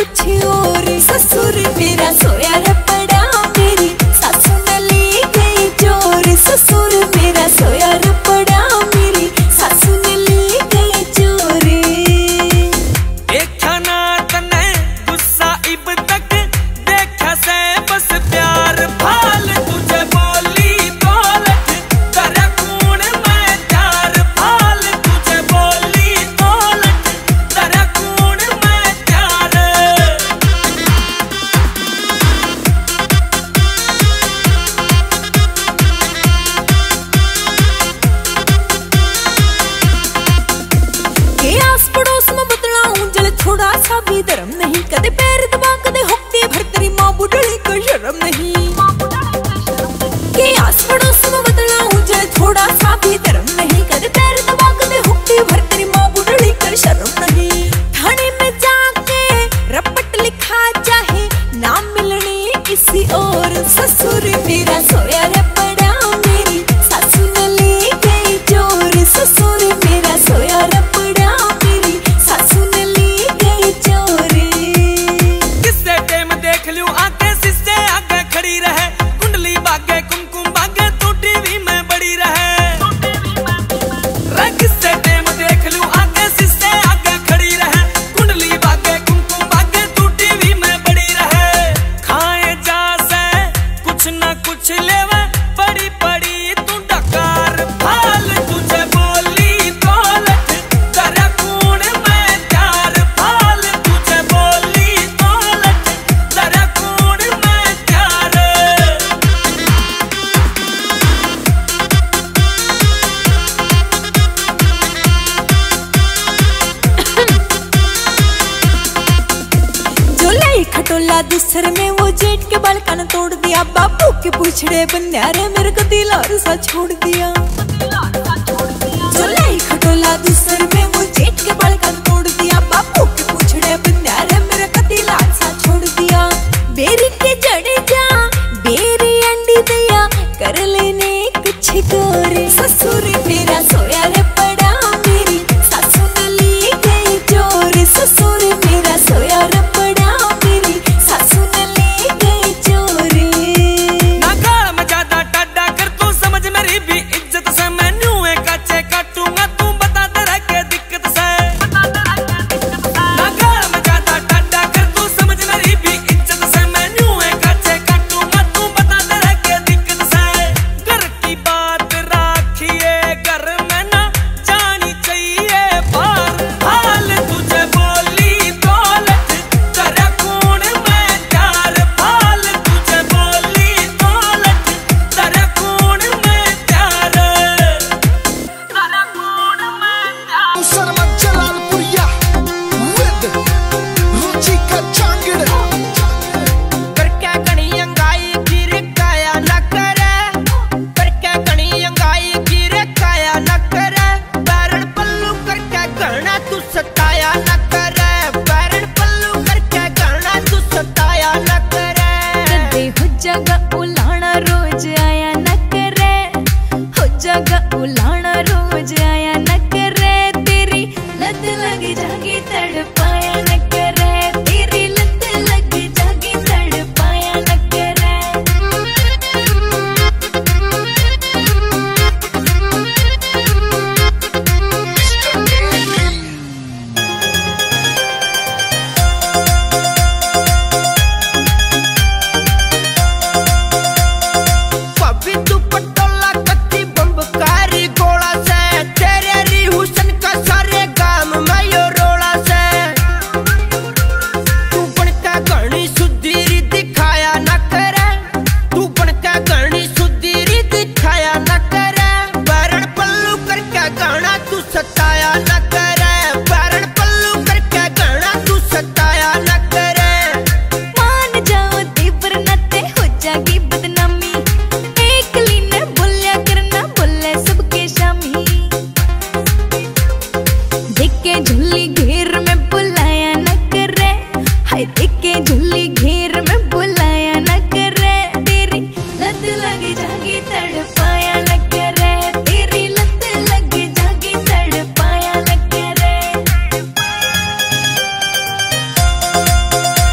कुछ और। ससुर मेरा सोया रे पड़ा, मेरी सासू ने ली गई चोर। ससुर मेरा सोया रे पड़ा, मेरी सासू ने ली गई चोर। देखा ना तने गुस्सा इब तक, देखा से बस प्यार भाल तुझे बोली दौलत करा कूण मैं प्यार भाल तुझे बोली दौलत करा कूण मैं प्यार। के आस पड़ोस में बतलाऊं जल थोड़ा सा भी धर्म नहीं, कदे पैर दबा कदे हुक्के भर तेरी माँ बुढ़ड़ी को शर्म नहीं। के आस पड़ोस में बतलाऊं जल थोड़ा सा भी धर्म नहीं, कदे पैर दबा कदे हुक्के भर तेरी माँ बुढ़ड़ी को शर्म नहीं। थाने में जाके रपट लिखा चाहे नाम मिलने किसी और। ससुर मेरा सोया रे पड़ा, मेरी सासू ने ली गई चोर। ससुर मेरा सोया रे पड़ा, मेरी सासू ने ली गई चोर। किससे टेम देख लूं आगे सिस्से आगे खड़ी रहे, कुंडली बागे कुमकुम बागे तू टीवी में बड़ी रहे। किससे टेम देख लूं आगे सिस्से आगे खड़ी रहे, कुंडली बागे कुमकुम बागे तू टीवी में बड़ी रहे। खाए जा से कुछ ना कुछ लेवे, बड़ी बड़ी तू डकार भाल तुझे बोली दौलत करा कूण मैं प्यार भाल तुझे बोली दौलत करा कूण मैं प्यार। जो लाई खटोला दूसर में वो जेठ के बाल कान तोड़ दिया, बापू के पूछड़े बंध्यारे मेरे को दिल और सा छोड़ दिया। जो लाई खटोला दूसर में वो जेठ के बाल कान तोड़ दिया, बापू के पूछड़े बंध्यारे मेरे को दिल और सा छोड़ दिया। बेरी के जड़े जा बेरी अंडी दिया, कर लेने कुछ गोरे। ससुर मेरा सोया रे पड़ा, मेरी सासू ने ली गई चोर। ससुर मेरा सोया रे पड़ा, मेरी सासू ने ली गई चोर। ना गाल में ज्यादा टाडा कर तू समझ मेरी भी इज्जत से, मैं न्यू है काचे काटूंगा तू बता तेरा क्या दिक्कत से। ना गाल में ज्यादा टाडा कर तू समझ मेरी भी इज्जत से, मैं न्यू है काचे काटूंगा तू बता तेरा क्या दिक्कत से। घर की बात राखिए घर में ना जानी चाहिए बाहर हाल तुझे बोली दौलत करा कूण मैं प्यार भाल तुझे बोली दौलत करा कूण मैं प्यार करा कूण मैं प्यार। शर्मा जलालपुरिया with रुचिका चांगड़। करके कणी अंगाई गिर काया न करे, करके कणी अंगाई गिर काया न करे। बैरण पल्लू करके गहना तू सताया न करे, बैरण पल्लू करके गहना तू सताया न करे। कदे हो जगह उलाना रोज आया न करे, हो जगह उलाना रोज आया न करे। तेरी लत लग जागी तड़पाया न करे, तेरी लत लग जागी तड़पाया न करे। पबी तू पटोला कत्ती बम्बकारी गोला से, तेरे री हुसन का सारे गाम में यो रोला से। तू बनका गणी सुधीरी दिखाया न करे, तू बनका गणी सुधीरी दिखाया न करे। बैरण पल्लू करके गहना तू सताया न करे, बैरण पल्लू करके गहना तू सताया न करे। मान जाओ देवर नाते हो जागी बदनामी, एक लीने बोलिया करना बोले सबके शामी। देखे झुल्ली घेर में बुलाया न करे, हाय देखे झुल्ली घेर में बुलाया न करे। तेरी लत लग जागी तड़पाया न करे, तेरी लत लग जागी तड़पाया न करे।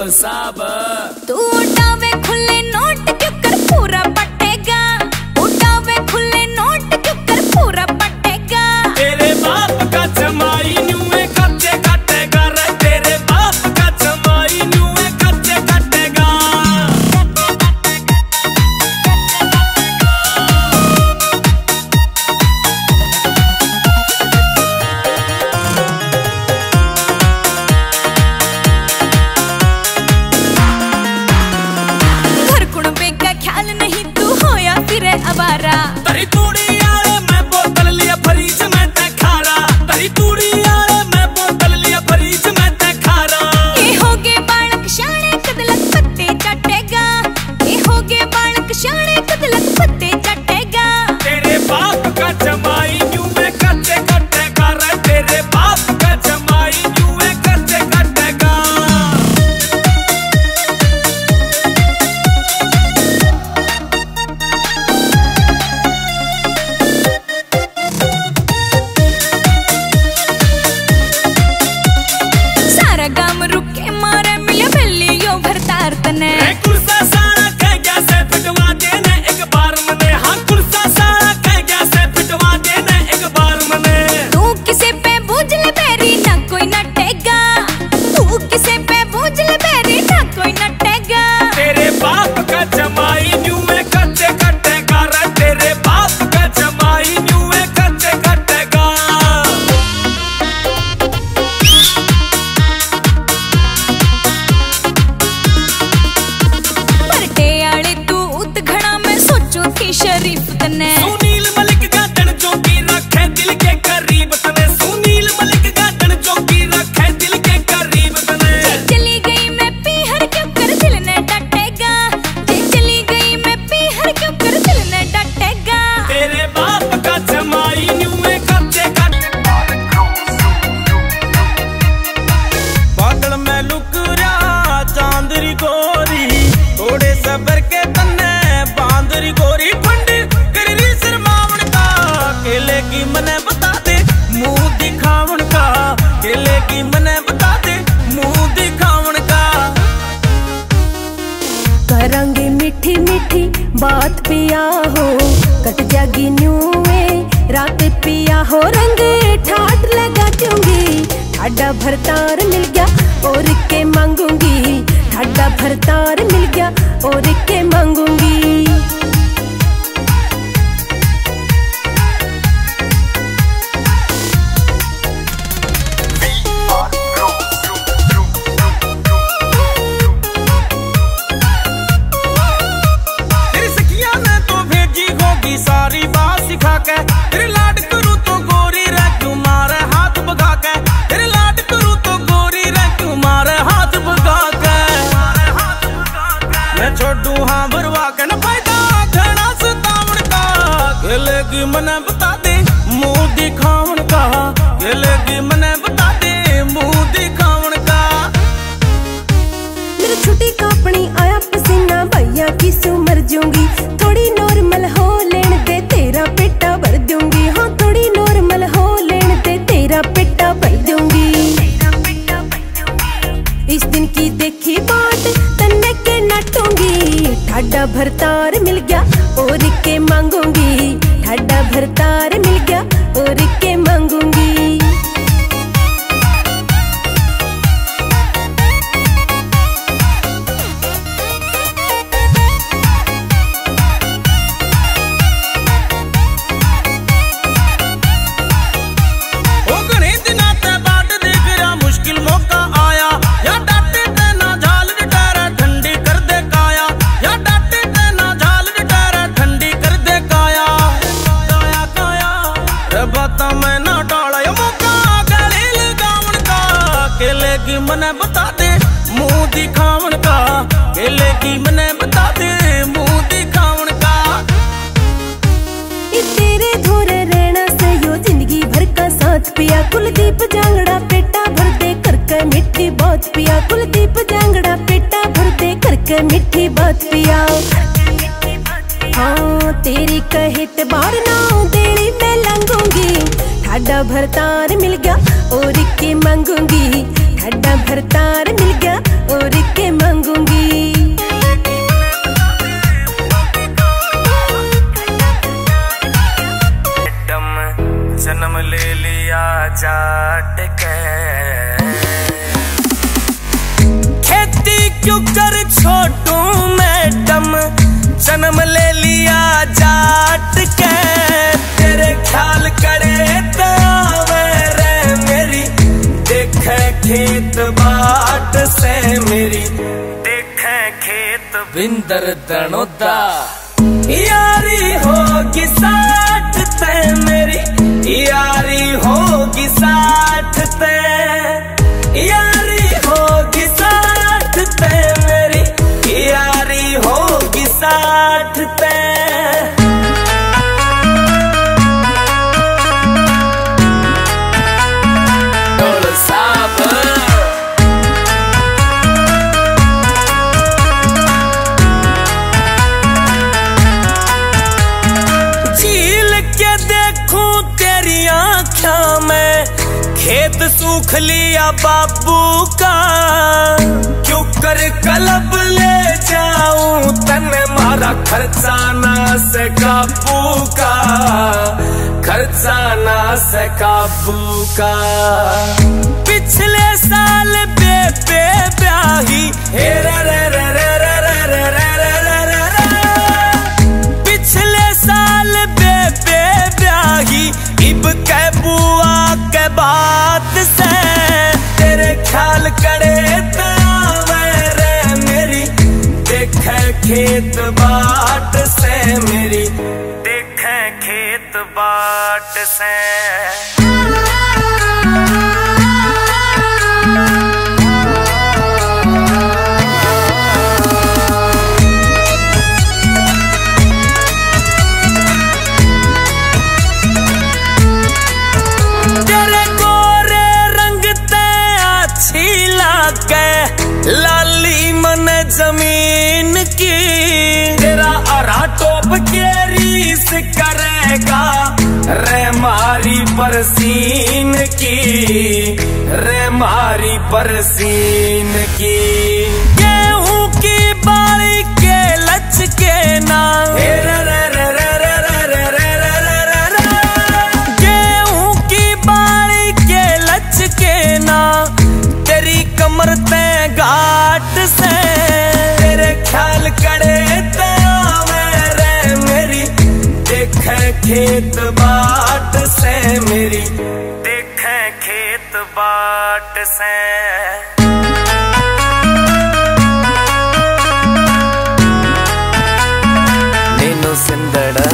साहब। तू उठावे खुले नोट क्यों कर पूरा पटेगा, उठावे खुले नोट क्यों कर पूरा पटेगा। तेरे बाप का जमाई न्यूए कच्चे कटेगा रे, तेरे बाप का जमाई न्यूए कच्चे कटेगा। ख्याल नहीं तू होया फिरे अवारा, तरी तूड़ी आले मैं बोतल लिया फरीज में ते खारा, तरी तूड़ी आले मैं बोतल लिया फरीज में ते खारा। ये होगे बालक शाणे कदलक पत्ते चटेगा, ये होगे बालक शाणे कदलक पत्ते चटेगा। तेरे बाप का जमाई न्यू में कच्चे कटेगा रे, तेरे बाप का जमाई न्यू में कच्चे कटेगा। रुके मारे मिले बिल्लियों भरतार तने, कुर्सा सारा कह गया से फिटवा देने एक बार मने। हाँ कुर्सा सारा कह गया से फिटवा देने एक बार मने। तू किसे पे बूझ ले बेरी ना कोई नटेगा, तू किसे पे बूझ ले बेरी ना कोई नटेगा। तेरे बाप का जमाई न्यू में कच्चे कटेगा रे, तेरे बाप का जमाई न्यू में कच्चे कटेगा। शरीफ तने सुनील मलिक गार्डन चौकी रखे दिल के करीब तने, सुनील मलिक गार्डन चौकी रखे दिल के करीब तने। चली गई मैं पीहर क्यों कर दिल ने डटेगा, जे चली गई मैं पीहर क्यों कर दिल ने डटेगा। तेरे बाप का जमाई न्यू में कच्चे कटेगा। बादल में लुक रहा चांदरी गोरी, थोड़े सबर के तन्ने बांदरी गोरी। केले की मने बता दे मुंह दिखावन का, केले की मने बता दे मुंह दिखावन का। करांगे मीठी मीठी बात पिया हो, कट जागी न्यूए रात पिया हो। रंग ठाट लगा दूंगी, ठाडा भरतार मिल गया और के मांगूंगी, ठाडा भरतार मिल गया और के मांगूंगी। सारी बात सिखा के तेरे लाड करूं तो गोरी रह क्यों मारे हाथ भगा के, तेरे लाड करूं तो गोरी रह क्यों मारे हाथ भगा के। मैं छोड़ू हाँ भरवा के न फायदा घना सतावन का, केले की मने बता दे मुंह दिखावन का, केले की मने बता दे मुंह दिखावन का। मेरी छुट्टी कापनी आया पसीना भैया की सू मर जाऊंगी, थोड़ी नॉर्मल हो लेने दे तेरा पेटा भर दूंगी। हाँ थोड़ी नॉर्मल हो लेने दे तेरा पेटा भर दूंगी। इस दिन की देखी बात तन्ने के नटूंगी, ठाडा भरतार मिल गया और के मांगूंगी, ठाडा भरतार मिल गया और के मांगूंगी। मने बता दे मुंह दिखावन का, केले की मने बता दे मुंह दिखावन का। तेरे धोरे रहना से यो जिंदगी भर का साथ पिया, कुलदीप जांगड़ा पेटा भर दे करके मिठी बात पिया, कुलदीप जांगड़ा पेटा भर दे करके मिठी बात पिया। हाँ तेरी कहित बार ना देरी मैं लंघूंगी, ठाडा भरतार मिल गया और के मांगूंगी, ठाडा भरतार मिल गया और के जन्म ले लिया जाट के। खेती क्यों कर छोटू मैडम, जन्म ले लिया जाट के। तेरे ख्याल करे तावे रे मेरी, देखे खेत बाट से मेरी, देखे खेत बिंदर दनोदा। यारी होगी साथ ते मेरी, यारी होगी साथ ते, यारी होगी साथ ते मेरी, यारी होगी साथ ते। खेत सूख लिया बाबू का, क्यों कर कलब ले जाऊं तने मारा खर्चा ना से काबू का, खर्चा ना से काबू का। पिछले साल बेबे ब्याही, हे रे रे रे रे रे रे रे रे रे रे, पिछले साल बेबे ब्याही, इब के बुआ के बात से। तेरे ख्याल करे तावे रे मेरी, देखे खेत बाट से मेरी, देखे खेत बाट से। लाली मन जमीन की, तेरा अरा टोप के रीस करेगा रे मारी परसीन की, रे मारी परसीन की। गेहूं की बाली के लच के ना, रे रे रे रे रे रे रे रे रे, गेहूं की बाली के लच के ना, तेरी कमर ते घाट से। तेरे ख्याल करे तावे रे मेरी, देखे खेत बाट से मेरी, देखे खेत बाट से। नीनू सिंदड़ा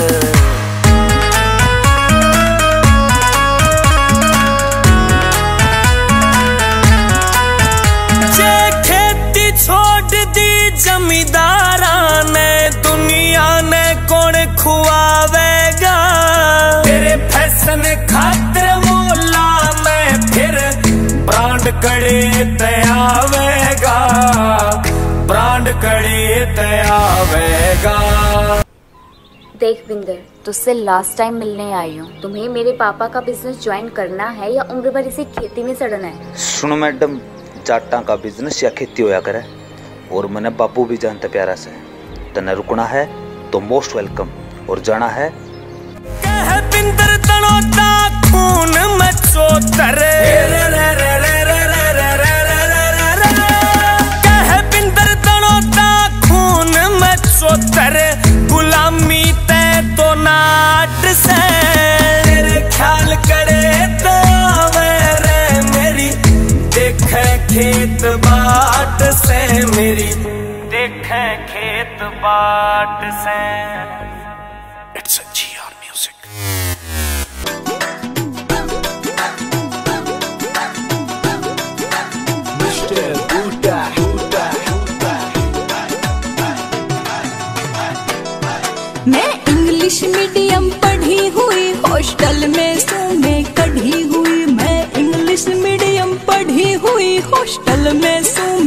जमींदारा ने, दुनिया ने कौन खुआवेगा। तेरे फैशन खातिर मोला में फिर ब्रांड कड़े तयावेगा, ब्रांड कड़े तयावेगा। देख बिंदर, तुझसे लास्ट टाइम मिलने आई हूँ। तुम्हें मेरे पापा का बिजनेस ज्वाइन करना है या उम्र भर इसी खेती में सड़ना है? सुनो मैडम, जाटा का बिजनेस या खेती होया करे, और मैंने बापू भी जानते प्यारा से। तने रुकना है तो मोस्ट वेलकम, और जाना है कह बिंदर तनोदा खून में चोतरे, कह बिंदर तनोदा खून में चोतरे, गुलामी ते तो नाट से। तेरे ख्याल करे तावे रे मेरी, देखे खेत बाट से मेरी, देखे खेत बाट से। It's a GR music. Mr. Buddha. मैं इंग्लिश मीडियम पढ़ी हुई, हॉस्टल में मैं कढ़ी हुई। मैं इंग्लिश मीडियम पढ़ी हुई, हॉस्टल में